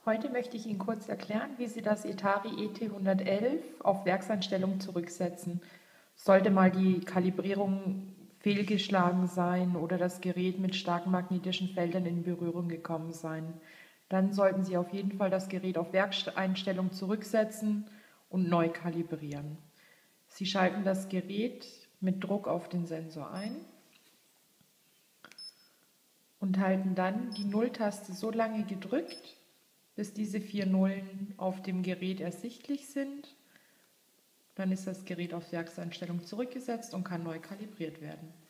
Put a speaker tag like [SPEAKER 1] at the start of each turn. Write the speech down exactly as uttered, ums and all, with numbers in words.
[SPEAKER 1] Heute möchte ich Ihnen kurz erklären, wie Sie das Etari E T hundertelf auf Werkseinstellung zurücksetzen. Sollte mal die Kalibrierung fehlgeschlagen sein oder das Gerät mit starken magnetischen Feldern in Berührung gekommen sein, dann sollten Sie auf jeden Fall das Gerät auf Werkseinstellung zurücksetzen und neu kalibrieren. Sie schalten das Gerät mit Druck auf den Sensor ein und halten dann die Nulltaste so lange gedrückt, bis diese vier Nullen auf dem Gerät ersichtlich sind. Dann ist das Gerät auf Werkseinstellung zurückgesetzt und kann neu kalibriert werden.